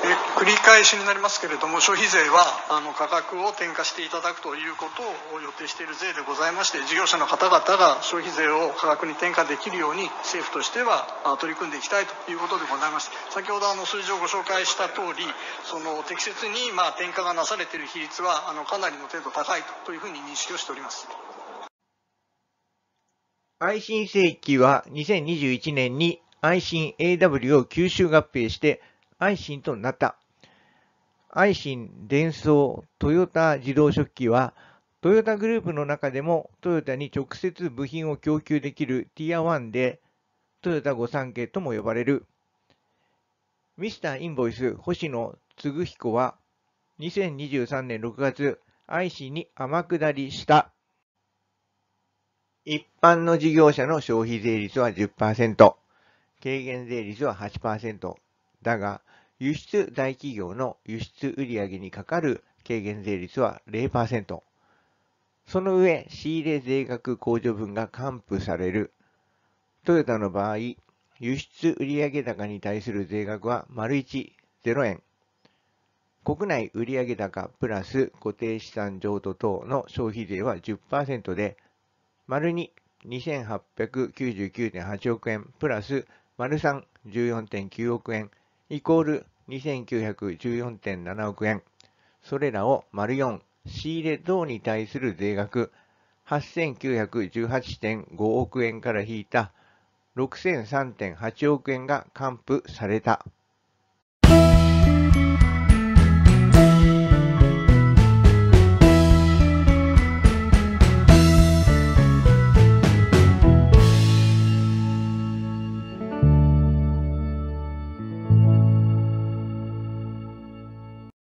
繰り返しになりますけれども、消費税は価格を転嫁していただくということを予定している税でございまして、事業者の方々が消費税を価格に転嫁できるように政府としては取り組んでいきたいということでございます。先ほど数字をご紹介した通り、適切に転嫁がなされている比率はかなりの程度高いというふうに認識をしております。 愛信正規は2021年に愛信 AW を吸収合併して愛信となった。愛信、デンソー、トヨタ自動食器はトヨタグループの中でもトヨタに直接部品を供給できるティア1でトヨタ御三家とも呼ばれる。ミスターインボイス星野嗣彦は2023年6月愛信に天下りした。一般の事業者の消費税率は 10%、軽減税率は 8%、だが、輸出大企業の輸出売上にかかる軽減税率は 0%。その上、仕入れ税額控除分が還付される。トヨタの場合、輸出売上高に対する税額は丸1、0円。国内売上高プラス固定資産譲渡等の消費税は 10% で、丸2、2899.8 億円プラス丸3、14.9 億円イコール2914.7 億円。それらを丸4、仕入れ等に対する税額 8918.5 億円から引いた 6003.8 億円が還付された。